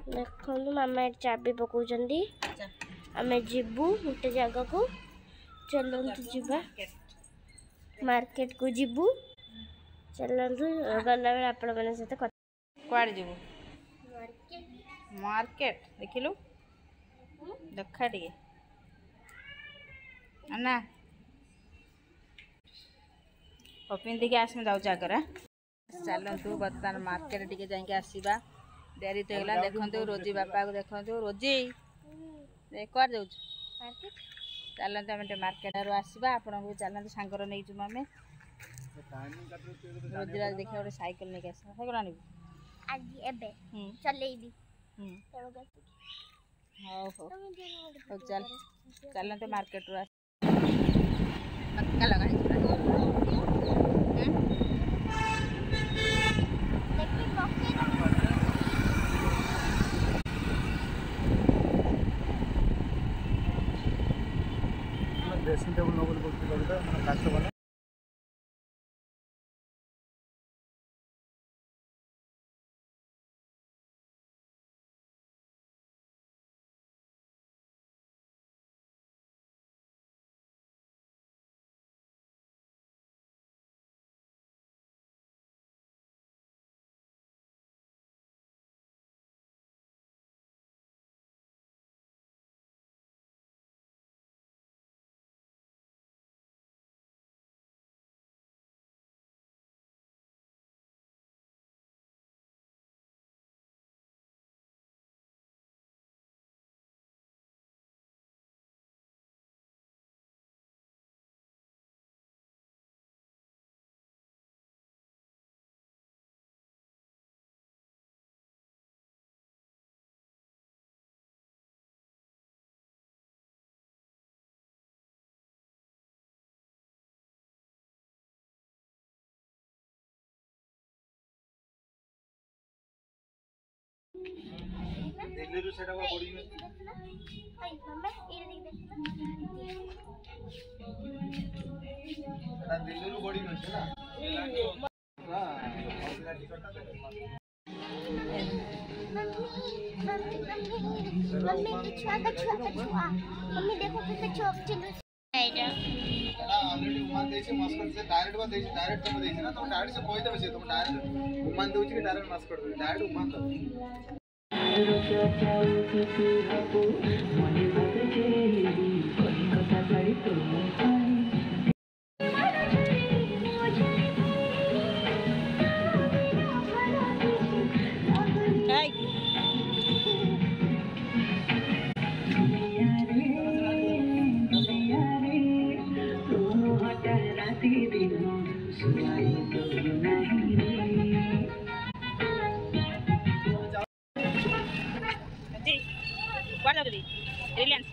देखो मामा चाबी पकाउछंदी आमे जीबू गोटे जगह को चलंतु जीवा मार्केट को जीबू चलंतु गला बेला आपण माने सते कुआडे जीबू मार्केट देखिलु देखा टिके अन्ना पिंधि के आस जाऊँ आगर चलतु बर्तमान मार्केट टिके जाके आसवा डेरी तो है देखो रोजी बापा को देखो रोजी कौन जाऊँ चलते आम मार्केट आसवा आपण को चलते सांगर नहीं आम रोजी देखिए गोटे सैकेल नहीं आस सैकेल आनबू चल चलते मार्केट रू ड्रेसिंग टेबल नोबल बोलते हैं काच वाला दिल्ली रू सेटा को बॉडी में हाय मम्मा ये देख सेटा दिल्ली रू बॉडी में है ना हां और टिकट मम्मी छुआ मम्मी देखो कैसे चौक चल आइडा ऑलरेडी उमान देछि मास्कट से डायरेक्ट बा देछि डायरेक्ट तुम देछि ना तुम डायरेक्ट से कोई देबे से तुम डायरेक्ट उमान देउछि कि डायरेक्ट मास्कट दे डायरेक्ट उमान दो रिलायंस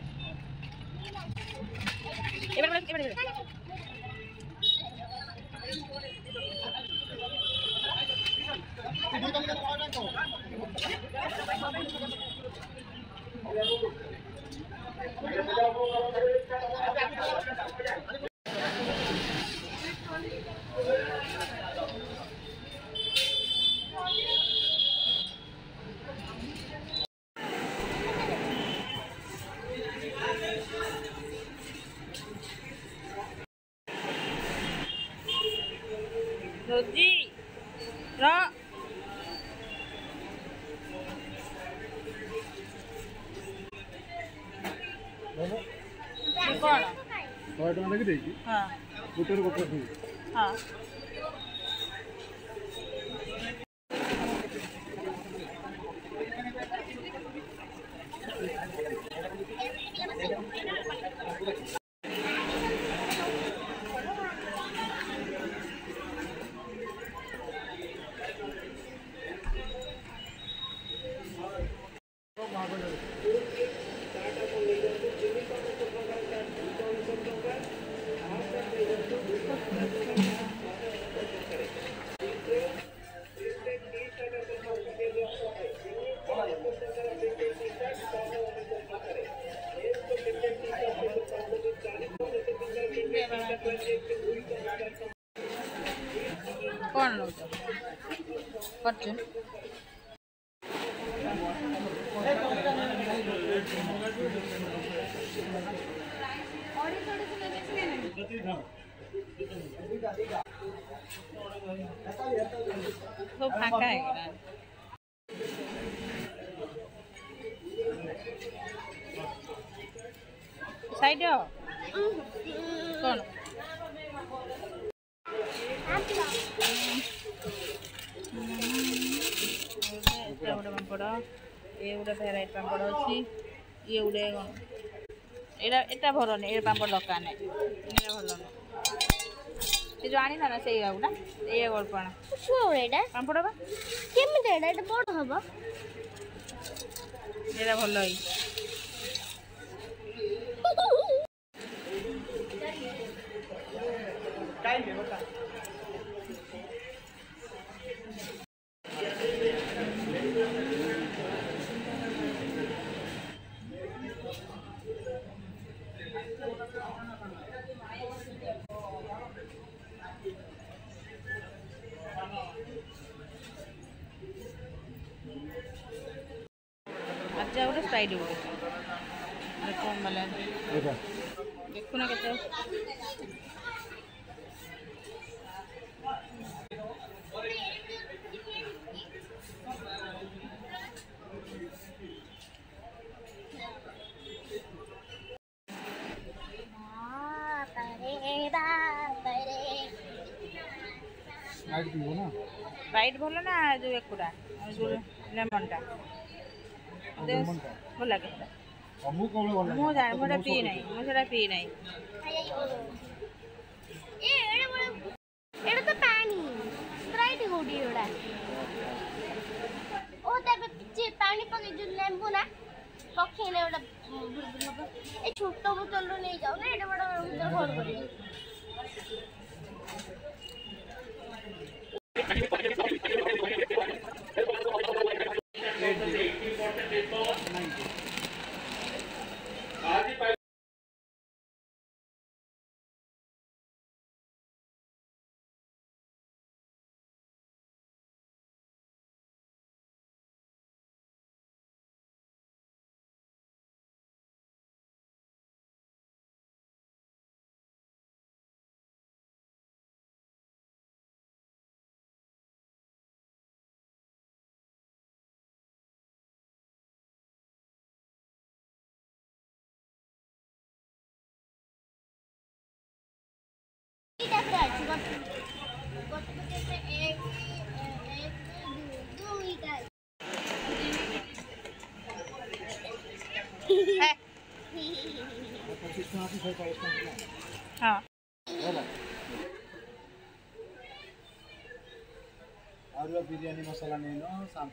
रोजी रा कौन 100 टका लगी देगी हां गुटर गुटर हां कौन फॉर्चून सब फाँका है साइड कौन गोटे पापड़ ये गोटे भेराइट पापड़ अच्छी ये गोटे एटा भल नहीं पापड़ दरकार नहीं भल नहीं जो आनी ना से गुटा ये गल्पण पापड़ बा केमी बड़ हम ये भल ही अच्छा गोटे स्प्राइट गोटे कम वाला देखुना के स्प्राइट भल ना जो एकूटा जो लेमन टा भल लगे मुझे पी नहीं मुझे पी नहीं एड़ा तो पानी स्प्राइट होडी एड़ा ओ तबे पिछे पानी पके जो लेंबू ना पखेने एड़ा ए छोटो बोतल रो नहीं जाओ ना एड़ा बड़ा बोतल भर करी हाँ और बिरयानी मसाला नहीं नो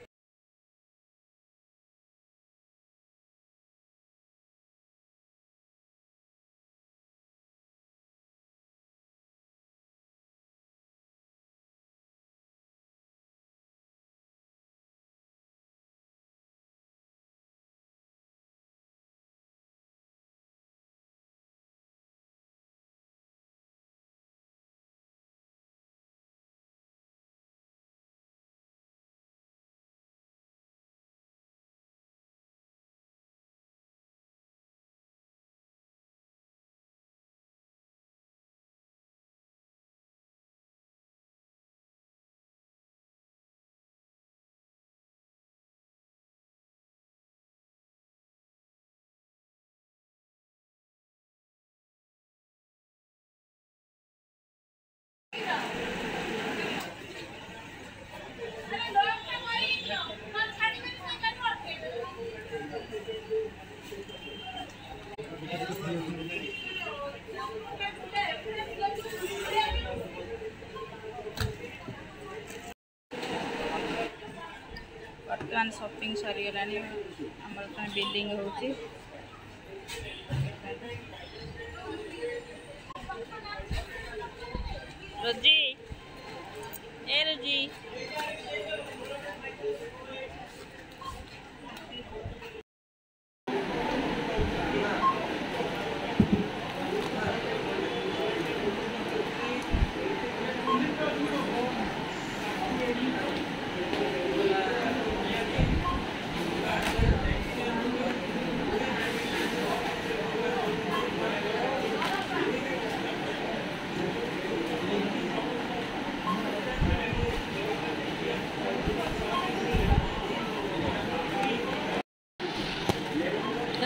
बर्तमान शॉपिंग सरीगला आमर बिल्डिंग होची रोजी ए रोजी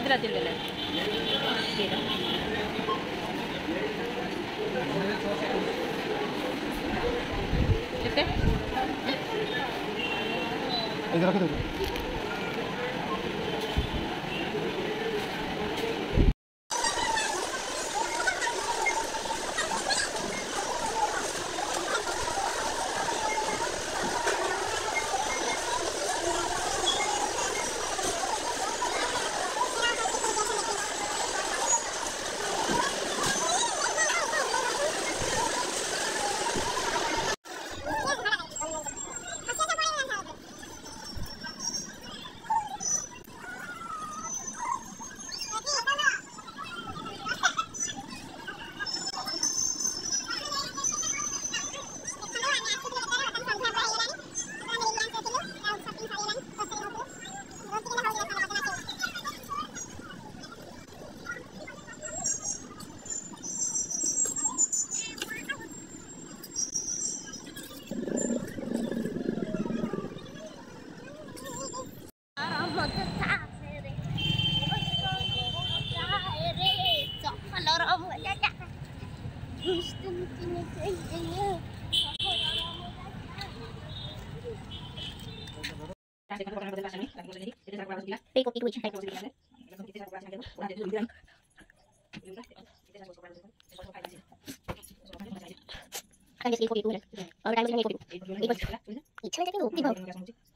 केतरा दिले केते इधर रख दो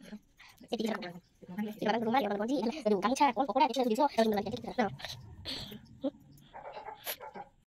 Rumah yang